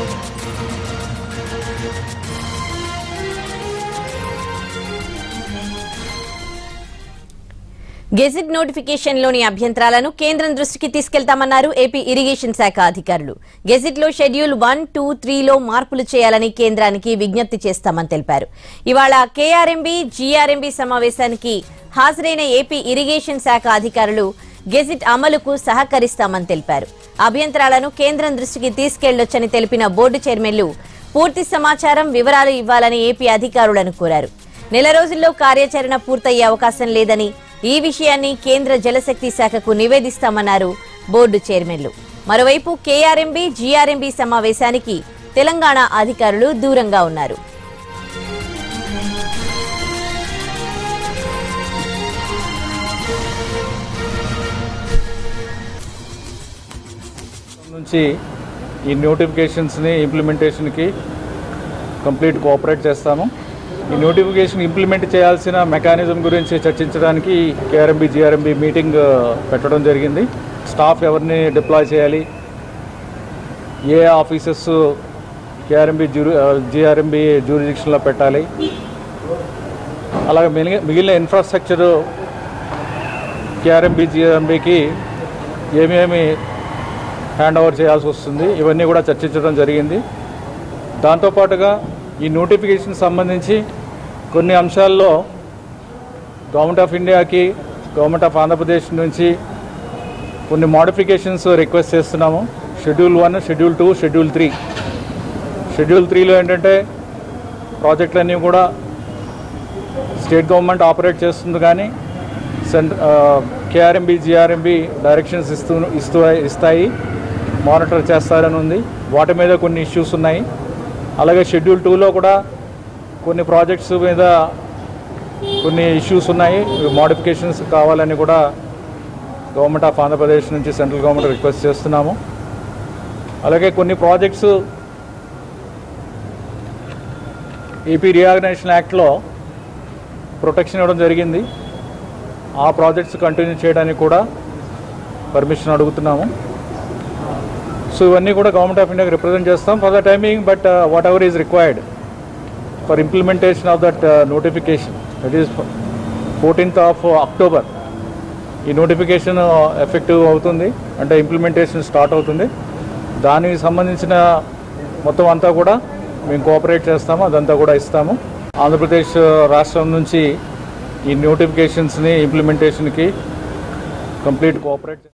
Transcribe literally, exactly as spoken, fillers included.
Gazette నోటిఫికేషన్లోని అభ్యంతరాలను కేంద్రం దృష్టికి తీసుకెళ్తామన్నారు AP irrigation శాఖ అధికారులు. గెజిట్లో షెడ్యూల్ వన్ టూ త్రీలో మార్పులు చేయాలని కేంద్రానికి విజ్ఞప్తి చేస్తామని తెలిపారు. ఇవాళ కేఆర్ఎంబీ జీఆర్ఎంబీ సమావేశానికి హాజరైన ఏపీ ఇరిగేషన్ శాఖ అధికారులు గెజిట్ అమలుకు సహకరిస్తామని తెలిపారు. అభ్యంతరాలను కేంద్రం దృష్టికి తీసుకెళ్లొచ్చని తెలిపిన బోర్డు చైర్మన్లు పూర్తి సమాచారం వివరాలు ఇవ్వాలని ఏపీ అధికారులను కోరారు. నెల రోజుల్లో కార్యాచరణ పూర్తయ్యే అవకాశం లేదని, ఈ విషయాన్ని కేంద్ర జలశక్తి శాఖకు నివేదిస్తామన్నారు బోర్డు చైర్మన్లు. మరోవైపు కేఆర్ఎంబీ జీఆర్ఎంబీ సమావేశానికి తెలంగాణ అధికారులు దూరంగా ఉన్నారు. నుంచి ఈ నోటిఫికేషన్స్ ని ఇంప్లిమెంటేషన్ కి కంప్లీట్ కోఆపరేట్ చేస్తాము. ఈ నోటిఫికేషన్ ఇంప్లిమెంట్ చేయాల్సిన మెకానిజం గురించి చర్చించడానికి కేఆర్ఎంబీ జీఆర్ఎంబీ మీటింగ్ పెట్టడం జరిగింది. స్టాఫ్ ఎవరిని డిప్లాయ్ చేయాలి, ఏ ఆఫీసెస్ కేఆర్ఎంబీ జూరి జీఆర్ఎంబీ జ్యూరిడిక్షన్లో పెట్టాలి, అలాగే మిగిలిన మిగిలిన ఇన్ఫ్రాస్ట్రక్చర్ కేఆర్ఎంబీ జీఆర్ఎంబీకి ఏమేమి హ్యాండ్ ఓవర్ చేయాల్సి వస్తుంది, ఇవన్నీ కూడా చర్చించడం జరిగింది. దాంతోపాటుగా ఈ నోటిఫికేషన్ సంబంధించి కొన్ని అంశాల్లో గవర్నమెంట్ ఆఫ్ ఇండియాకి గవర్నమెంట్ ఆఫ్ ఆంధ్రప్రదేశ్ నుంచి కొన్ని మోడిఫికేషన్స్ రిక్వెస్ట్ చేస్తున్నాము. Schedule one, schedule two, schedule three. Schedule త్రీలో ఏంటంటే ప్రాజెక్టులన్నీ కూడా స్టేట్ గవర్నమెంట్ ఆపరేట్ చేస్తుంది, కానీ సెంట్ర కేఆర్ఎంబీ జీఆర్ఎంబీ డైరెక్షన్స్ ఇస్తూ ఇస్తూ ఇస్తాయి మానిటర్ చేస్తారని ఉంది. వాటి మీద కొన్ని ఇష్యూస్ ఉన్నాయి. అలాగే షెడ్యూల్ టూలో కూడా కొన్ని ప్రాజెక్ట్స్ మీద కొన్ని ఇష్యూస్ ఉన్నాయి, మోడిఫికేషన్స్ కావాలని కూడా గవర్నమెంట్ ఆఫ్ ఆంధ్రప్రదేశ్ నుంచి సెంట్రల్ గవర్నమెంట్ రిక్వెస్ట్ చేస్తున్నాము. అలాగే కొన్ని ప్రాజెక్ట్స్ ఏపీ రీఆర్గనైజేషన్ యాక్ట్లో ప్రొటెక్షన్ ఇవ్వడం జరిగింది. ఆ ప్రాజెక్ట్స్ కంటిన్యూ చేయడానికి కూడా పర్మిషన్ అడుగుతున్నాము. సో ఇవన్నీ కూడా గవర్నమెంట్ ఆఫ్ ఇండియాకి రిప్రజెంట్ చేస్తాం for the timing, but whatever is required for implementation of that notification, that is fourteenth of October ఈ నోటిఫికేషన్ ఎఫెక్టివ్ అవుతుంది, అంటే ఇంప్లిమెంటేషన్ స్టార్ట్ అవుతుంది. దానికి సంబంధించిన మొత్తం అంతా కూడా మేము కోఆపరేట్ చేస్తాము, అదంతా కూడా ఇస్తాము. ఆంధ్రప్రదేశ్ రాష్ట్రం నుంచి ఈ నోటిఫికేషన్స్ని ఇంప్లిమెంటేషన్కి కంప్లీట్ కోఆపరేట్